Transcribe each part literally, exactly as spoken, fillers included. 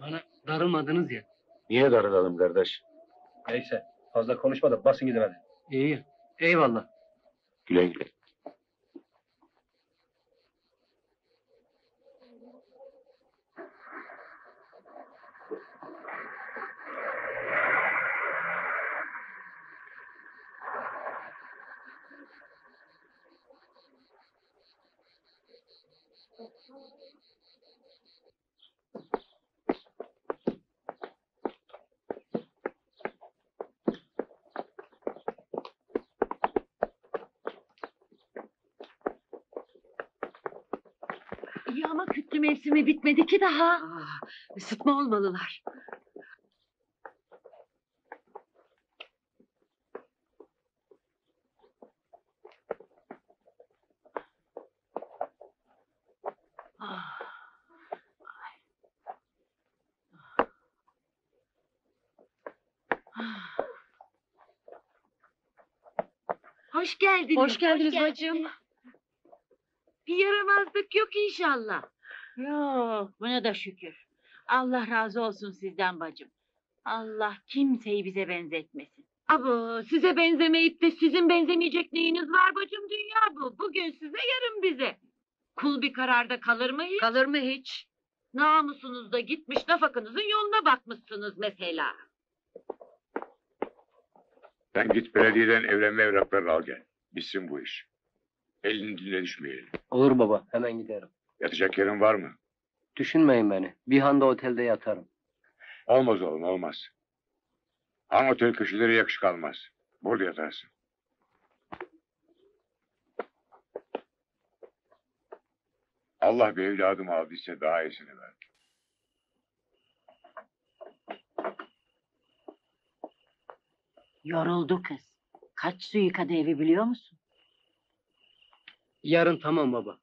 Bana darılmadınız ya. Niye darılalım kardeş? Neyse, fazla konuşma da basın gidin hadi. İyi. Eyvallah. Güle güle. İyi ama kütlü mevsimi bitmedi ki daha. Aa, ısıtma olmalılar. Ah. Ah. Hoş geldiniz. Hoş geldiniz bacım. Bir yaramazlık yok inşallah. Yok, buna da şükür. Allah razı olsun sizden bacım. Allah kimseyi bize benzetmesin. Abo, size benzemeyip de sizin benzemeyecek neyiniz var bacım, dünya bu. Bugün size, yarın bize. Kul bir kararda kalır mı hiç? Kalır mı hiç? Namusunuzda gitmiş, nafakanızın yoluna bakmışsınız mesela. Sen git belediyeden evlenme evraklarını al gel. Bitsin bu iş. Elini diline düşmeyelim. Olur baba, hemen giderim. Yatacak yerin var mı? Düşünmeyin beni. Bir handa otelde yatarım. Olmaz oğlum olmaz. Han otel köşeleri yakışık almaz. Burada yatarsın. Allah bir evladım aldıysa daha iyisini ver. Yoruldu kız. Kaç su yıkadı evi biliyor musun? Yarın tamam baba.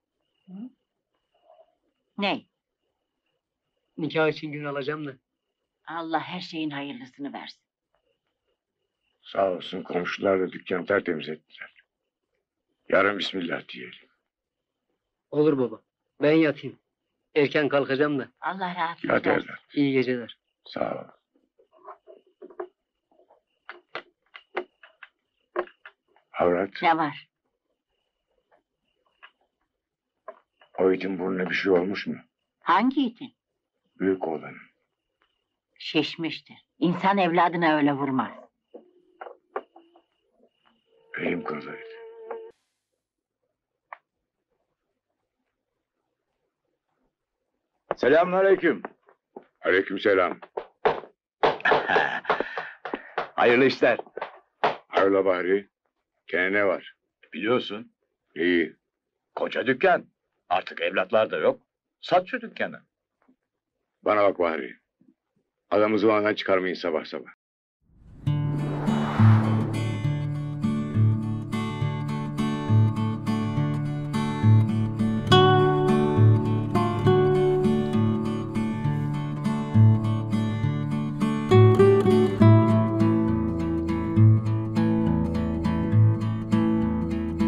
Ne? Nikah için gün alacağım da. Allah her şeyin hayırlısını versin. Sağ olsun komşular da dükkanı tertemiz ettiler. Yarın bismillah diyelim. Olur baba. Ben yatayım. Erken kalkacağım da. Allah rahatlık Hadi versin. evlat. İyi geceler. Sağ ol. Avrat, Ne var? o itin burnuna bir şey olmuş mu? Hangi itin? Büyük oğlanın. Şişmiştir. İnsan evladına öyle vurmaz. Elim kırılıydı. Selamünaleyküm. Aleykümselam. Hayırlı işler. Hayrola Bahri? Gene ne var? Biliyorsun, İyi. koca dükkan. Artık evlatlar da yok. Sat şu dükkanı. Bana bak Bahri. Adamı zıvanadan çıkarmayın sabah sabah.